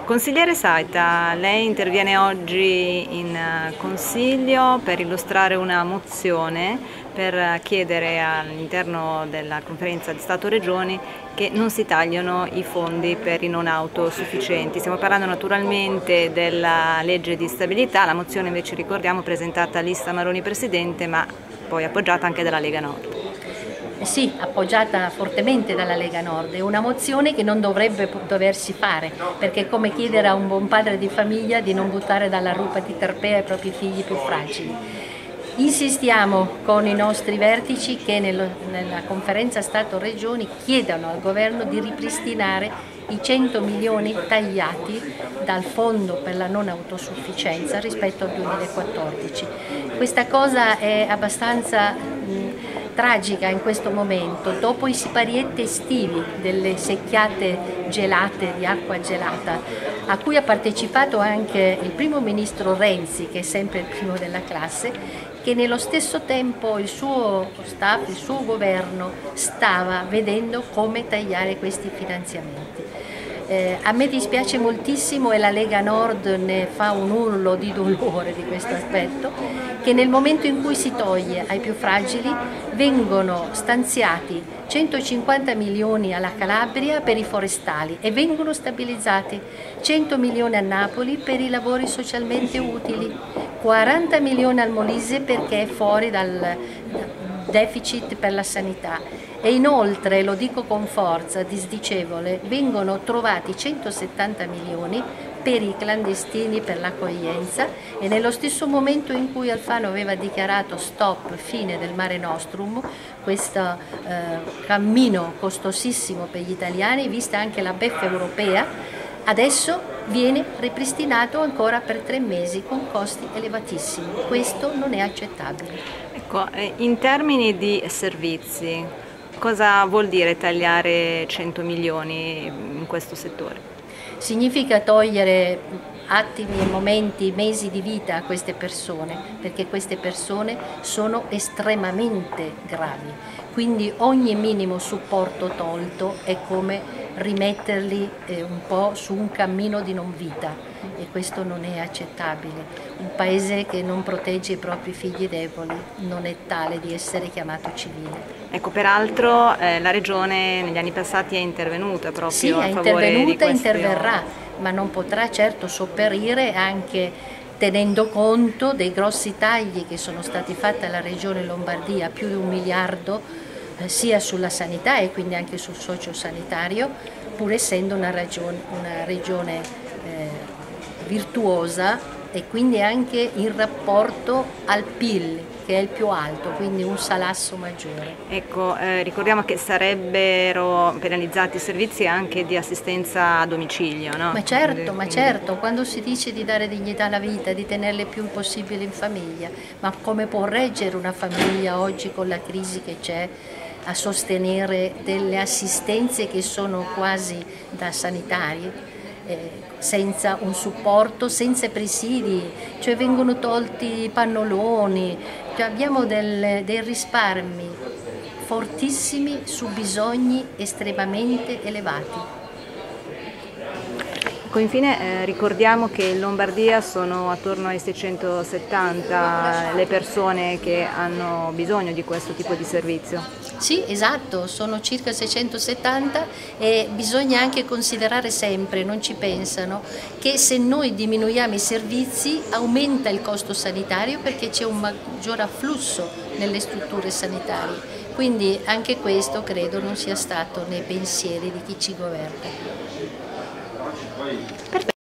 Consigliere Saita, lei interviene oggi in Consiglio per illustrare una mozione per chiedere all'interno della Conferenza di Stato-Regioni che non si tagliano i fondi per i non autosufficienti. Stiamo parlando naturalmente della legge di stabilità, la mozione invece ricordiamo presentata a lista Maroni Presidente ma poi appoggiata anche dalla Lega Nord. Sì, appoggiata fortemente dalla Lega Nord, è una mozione che non dovrebbe doversi fare, perché è come chiedere a un buon padre di famiglia di non buttare dalla rupa di Tarpea i propri figli più fragili. Insistiamo con i nostri vertici che nella conferenza Stato-Regioni chiedano al governo di ripristinare i 100 milioni tagliati dal fondo per la non autosufficienza rispetto al 2014. Questa cosa è abbastanza tragica in questo momento, dopo i siparietti estivi delle secchiate gelate di acqua gelata, a cui ha partecipato anche il primo ministro Renzi, che è sempre il primo della classe, che nello stesso tempo il suo staff, il suo governo stava vedendo come tagliare questi finanziamenti. A me dispiace moltissimo e la Lega Nord ne fa un urlo di dolore di questo aspetto, che nel momento in cui si toglie ai più fragili vengono stanziati 150 milioni alla Calabria per i forestali e vengono stabilizzati 100 milioni a Napoli per i lavori socialmente utili, 40 milioni al Molise perché è fuori dal deficit per la sanità e inoltre, lo dico con forza, disdicevole, vengono trovati 170 milioni per i clandestini per l'accoglienza e nello stesso momento in cui Alfano aveva dichiarato stop, fine del Mare Nostrum, questo cammino costosissimo per gli italiani, vista anche la beffa europea, adesso viene ripristinato ancora per 3 mesi con costi elevatissimi. Questo non è accettabile. Ecco, in termini di servizi, cosa vuol dire tagliare 100 milioni in questo settore? Significa togliere attimi, momenti, mesi di vita a queste persone, perché queste persone sono estremamente gravi, quindi ogni minimo supporto tolto è come rimetterli un po' su un cammino di non vita e questo non è accettabile. Un paese che non protegge i propri figli deboli non è tale di essere chiamato civile. Ecco, peraltro la Regione negli anni passati è intervenuta proprio a favore di questo. Sì, è intervenuta e interverrà, ma non potrà certo sopperire anche tenendo conto dei grossi tagli che sono stati fatti alla Regione Lombardia, più di 1 miliardo sia sulla sanità e quindi anche sul sociosanitario, pur essendo una regione virtuosa e quindi anche in rapporto al PIL che è il più alto, quindi un salasso maggiore. Ecco, ricordiamo che sarebbero penalizzati i servizi anche di assistenza a domicilio, no? Ma certo, quando si dice di dare dignità alla vita, di tenerle il più possibile in famiglia, ma come può reggere una famiglia oggi con la crisi che c'è a sostenere delle assistenze che sono quasi da sanitarie? Senza un supporto, senza presidi, cioè vengono tolti i pannoloni, cioè abbiamo dei risparmi fortissimi su bisogni estremamente elevati. Infine ricordiamo che in Lombardia sono attorno ai 670 le persone che hanno bisogno di questo tipo di servizio. Sì, esatto, sono circa 670 e bisogna anche considerare sempre, non ci pensano, che se noi diminuiamo i servizi aumenta il costo sanitario perché c'è un maggior afflusso nelle strutture sanitarie. Quindi anche questo credo non sia stato nei pensieri di chi ci governa.